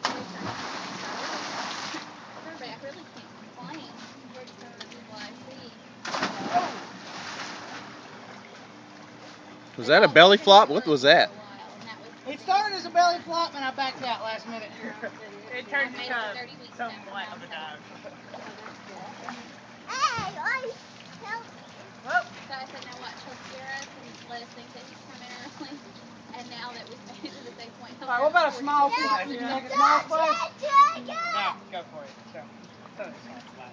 I really can't complain compared to some of the people I see. Was that a belly flop? What was that? It started as a belly flop and I backed out last minute. It turned to somewhat of a dive. Hey, help me. Well, So I said, now watch, he'll scare us and let us think that he's coming early. And now that we've made it to the safe point, Alright, what about a small splash? You can take a small splash? no, go for it. So it's a small splash.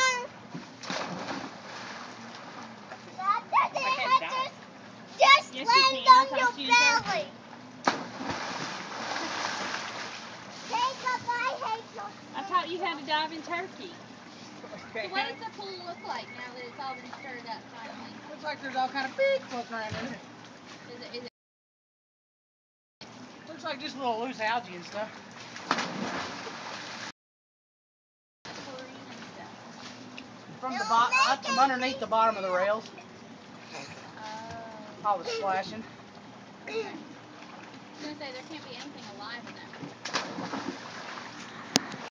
Just land on your belly. I thought you had to dive in turkey. So what does the pool look like now that it's all been stirred up finally? Looks like there's all kind of big floating around in it. Is it? Looks like just little loose algae and stuff. From the bottom, from underneath the bottom of the rails. All the splashing. Okay. I was gonna say there can't be anything alive in that pool.